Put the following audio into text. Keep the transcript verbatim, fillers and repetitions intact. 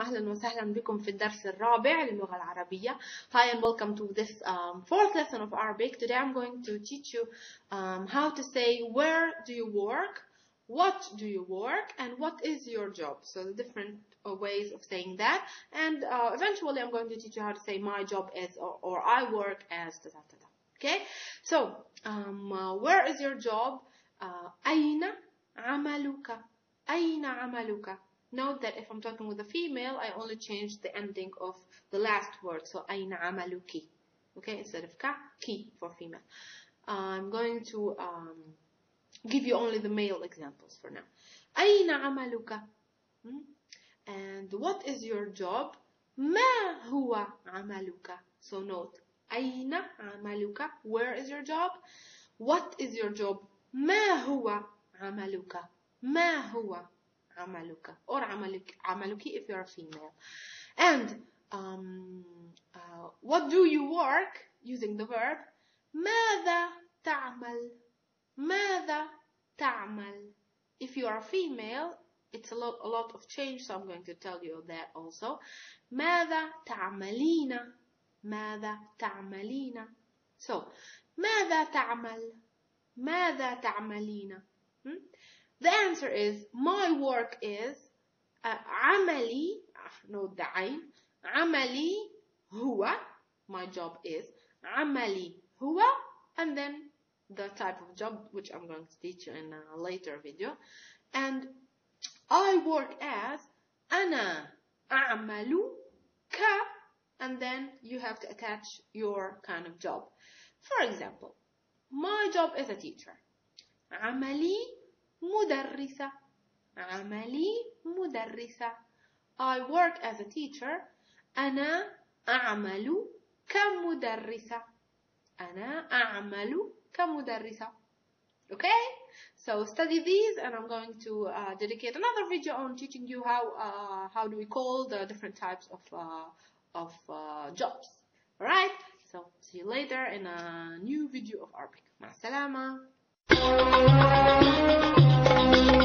وأهلا وسهلا بكم في الدرس الرابع للغة العربية. Hi and welcome to this um, fourth lesson of Arabic. Today I'm going to teach you um, how to say where do you work, what do you work, and what is your job. So the different uh, ways of saying that. And uh, eventually I'm going to teach you how to say my job is or, or I work as da, da, da, da. Okay? So um, uh, where is your job? Uh, أين عملك? أين عملك? Note that if I'm talking with a female, I only change the ending of the last word. So أين عملك? Okay, instead of ka, ki for female. I'm going to um, give you only the male examples for now. أين عملك? Hmm? And what is your job? ما هو عملك? So note, أين عملك? Where is your job? What is your job? ما هو عملك? ما هو عملك? Or عملك, عملك if you're a female. And um, uh, what do you work? Using the verb. ماذا تعمل? ماذا تعمل? If you are a female, it's a lot, a lot of change, so I'm going to tell you that also. ماذا تعملين? ماذا تعملين? So, ماذا تعمل? ماذا تعملين? Hmm? The answer is, my work is, uh, عملي, note the عين, عملي هو, my job is, عملي هو, and then the type of job, which I'm going to teach you in a later video. And I work as, أنا أعمل ك, and then you have to attach your kind of job. For example, my job is a teacher. عملي مدرسة. عملي مدرسة. I work as a teacher. أنا أعمل كمدرسة. أنا أعمل كمدرسة. Okay? So study these, and I'm going to uh, dedicate another video on teaching you how uh, how do we call the different types of uh, of uh, jobs. All right? So see you later in a new video of Arabic. مع السلامة.